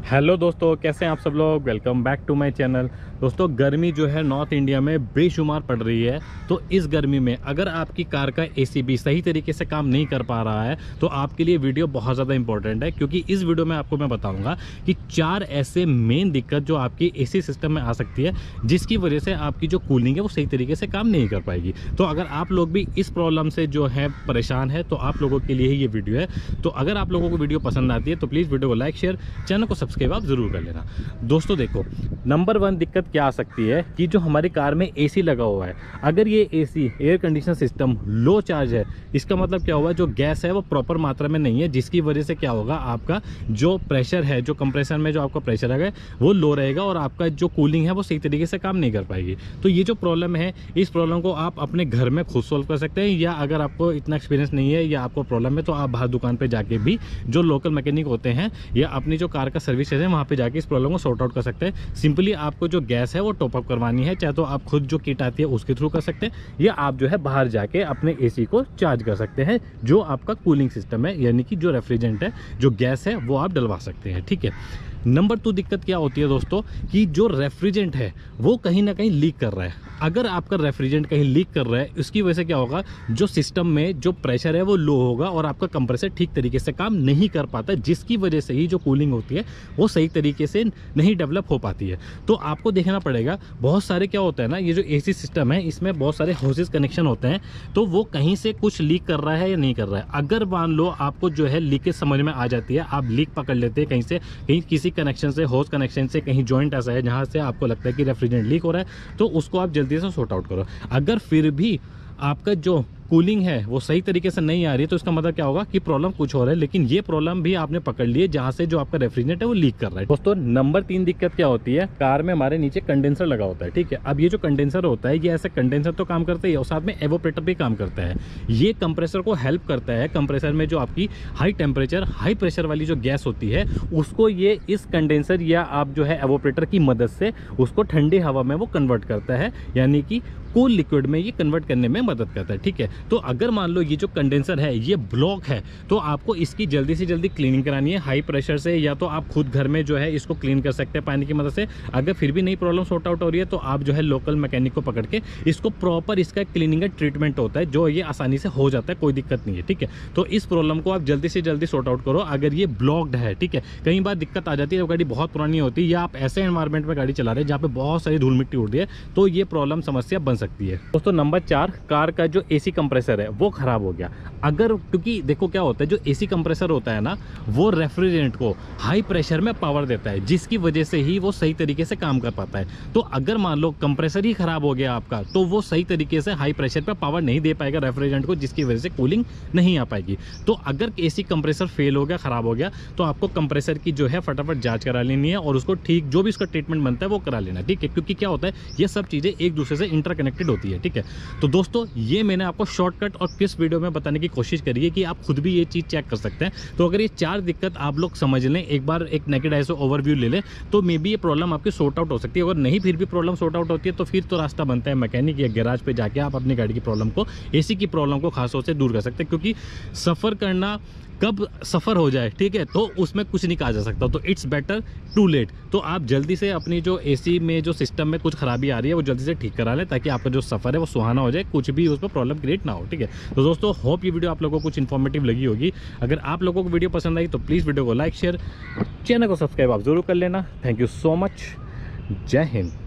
Hello दोस्तों, कैसे हैं आप सब लोग। Welcome back to my channel. दोस्तों, गर्मी जो है नॉर्थ इंडिया में बेशुमार पड़ रही है। तो इस गर्मी में अगर आपकी कार का एसी भी सही तरीके से काम नहीं कर पा रहा है तो आपके लिए वीडियो बहुत ज़्यादा इंपॉर्टेंट है, क्योंकि इस वीडियो में आपको मैं बताऊंगा कि 4 ऐसे मेन दिक्कत जो आपकी एसी सिस्टम में आ सकती है, जिसकी वजह से आपकी जो कूलिंग है वो सही तरीके से काम नहीं कर पाएगी। तो अगर आप लोग भी इस प्रॉब्लम से जो है परेशान है तो आप लोगों के लिए ही ये वीडियो है। तो अगर आप लोगों को वीडियो पसंद आती है तो प्लीज़ वीडियो को लाइक, शेयर, चैनल को सब्सक्राइब आप जरूर कर लेना। दोस्तों देखो, नंबर 1 दिक्कत क्या आ सकती है कि जो हमारी कार में एसी लगा हुआ है, अगर ये AC air conditioner system low charge है, इसका मतलब क्या हुआ, जो गैस है वो प्रॉपर मात्रा में नहीं है, जिसकी वजह से क्या होगा, आपका जो प्रेशर है, जो कंप्रेसर में जो आपका प्रेशर है वो लो रहेगा और आपका जो कूलिंग है वो सही तरीके से काम नहीं कर पाएगी। तो ये जो प्रॉब्लम है, इस प्रॉब्लम को आप अपने घर में खुद सॉल्व कर सकते हैं, या अगर आपको इतना एक्सपीरियंस नहीं है या आपको प्रॉब्लम है तो आप बाहर दुकान पर जाके भी जो लोकल मैकेनिक होते हैं या अपनी जो कार का सर्विस है वहाँ पे जाके इस प्रॉब्लम को सॉर्ट आउट कर सकते हैं। सिंपली आपको जो गैस है वो टॉप अप करवानी है, चाहे तो आप खुद जो किट आती है उसके थ्रू कर सकते हैं, या आप जो है बाहर जाके अपने एसी को चार्ज कर सकते हैं। जो आपका कूलिंग सिस्टम है, यानी कि जो रेफ्रिजरेंट है, जो गैस है, वो आप डलवा सकते हैं। ठीक है। नंबर 2 दिक्कत क्या होती है दोस्तों, कि जो रेफ्रिजरेंट है वो कहीं ना कहीं लीक कर रहा है। अगर आपका रेफ्रिजरेंट कहीं लीक कर रहा है, इसकी वजह से क्या होगा, जो सिस्टम में जो प्रेशर है वो लो होगा और आपका कंप्रेसर ठीक तरीके से काम नहीं कर पाता, जिसकी वजह से ही जो कूलिंग होती है वो सही तरीके से नहीं डेवलप हो पाती है। तो आपको देखना पड़ेगा, बहुत सारे क्या होता है ना, ये जो एसी सिस्टम है इसमें बहुत सारे हॉसेस कनेक्शन होते हैं, तो वो कहीं से कुछ लीक कर रहा है या नहीं कर रहा है। अगर मान लो आपको जो है लीकेज समझ में आ जाती है, आप लीक पकड़ लेते हैं कहीं से, कहीं किसी कनेक्शन से, होस्ट कनेक्शन से, कहीं जॉइंट ऐसा है जहां से आपको लगता है कि रेफ्रिजरेंट लीक हो रहा है, तो उसको आप जल्दी से सॉर्ट आउट करो। अगर फिर भी आपका जो कूलिंग है वो सही तरीके से नहीं आ रही है तो इसका मतलब क्या होगा कि प्रॉब्लम कुछ और है, लेकिन ये प्रॉब्लम भी आपने पकड़ ली है जहां से जो आपका रेफ्रिजरेंट है वो लीक कर रहा है। दोस्तों, नंबर 3 दिक्कत क्या होती है, कार में हमारे नीचे कंडेंसर लगा होता है। ठीक है। अब ये जो कंडेंसर होता है, ये ऐसे कंडेंसर तो काम करता है और साथ में एवोपरेटर भी काम करता है। ये कंप्रेसर को हेल्प करता है, कंप्रेसर में जो आपकी हाई टेम्परेचर, हाई प्रेशर वाली जो गैस होती है उसको ये इस कंडेंसर या आप जो है एवोपरेटर की मदद से उसको ठंडी हवा में वो कन्वर्ट करता है, यानी कि कूल लिक्विड में ये कन्वर्ट करने में मदद करता है। ठीक है। तो अगर मान लो ये जो कंडेंसर है ये ब्लॉक है, तो आपको इसकी जल्दी से जल्दी क्लीनिंग करानी है हाई प्रेशर से, या तो आप खुद घर में जो है इसको क्लीन कर सकते हैं पानी की मदद से। अगर फिर भी नहीं प्रॉब्लम सॉर्ट आउट हो रही है तो आप जो है लोकल मैकेनिक को पकड़ के इसको प्रॉपर इसका क्लीनिंग का ट्रीटमेंट होता है, जो ये आसानी से हो जाता है, कोई दिक्कत नहीं है। ठीक है। तो इस प्रॉब्लम को आप जल्दी से जल्दी सॉर्ट आउट करो अगर ये ब्लॉक्ड है। ठीक है। कई बार दिक्कत आ जाती है, गाड़ी बहुत पुरानी होती है या आप ऐसे एनवायरमेंट में गाड़ी चला रहे हैं जहाँ पे बहुत सारी धूल मिट्टी उड़ रही है, तो ये प्रॉब्लम समस्या बन सकती है। दोस्तों, नंबर 4, कार का जो एसी कंप्रेसर है वो खराब हो गया। अगर, क्योंकि देखो क्या होता है, जो एसी कंप्रेसर होता है ना, वो रेफ्रिजरेंट को हाई प्रेशर में पावर देता है, जिसकी वजह से ही वो सही तरीके से काम कर पाता है। तो अगर मान लो कंप्रेसर ही खराब हो गया आपका, तो वो सही तरीके से हाई प्रेशर पे पावर नहीं दे पाएगा रेफ्रिजरेंट को, जिसकी वजह से कूलिंग नहीं आ पाएगी। तो अगर एसी कंप्रेसर फेल हो गया, खराब हो गया, तो आपको कंप्रेसर की जो है फटाफट जांच करा लेनी है और उसको ठीक जो भी उसका ट्रीटमेंट बनता है वो करा लेना। ठीक है। क्योंकि क्या होता है, ये सब चीजें एक दूसरे से इंटरकनेक्टेड होती है। ठीक है। तो दोस्तों, ये मैंने आपको शॉर्टकट और किस वीडियो में बताने की कोशिश करी है कि आप खुद भी ये चीज़ चेक कर सकते हैं। तो अगर ये 4 दिक्कत आप लोग समझ लें, एक बार एक नेकेड आई से ओवरव्यू ले लें, तो मे बी ये प्रॉब्लम आपकी सॉर्ट आउट हो सकती है। अगर नहीं फिर भी प्रॉब्लम सॉर्ट आउट होती है तो फिर तो रास्ता बनता है मैकेनिक या गैराज पे जाके आप अपनी गाड़ी की प्रॉब्लम को, एसी की प्रॉब्लम को खासतौर से दूर कर सकते हैं। क्योंकि सफ़र करना कब सफ़र हो जाए, ठीक है, तो उसमें कुछ नहीं कहा जा सकता। तो इट्स बेटर टू लेट। तो आप जल्दी से अपनी जो एसी में जो सिस्टम में कुछ खराबी आ रही है वो जल्दी से ठीक करा लें, ताकि आपका जो सफ़र है वो सुहाना हो जाए, कुछ भी उसमें प्रॉब्लम क्रिएट ना हो। ठीक है। तो दोस्तों, होप ये वीडियो आप लोगों को कुछ इन्फॉर्मेटिव लगी होगी। अगर आप लोगों को वीडियो पसंद आई तो प्लीज़ वीडियो को लाइक, शेयर, चैनल को सब्सक्राइब आप जरूर कर लेना। Thank you so much. जय हिंद।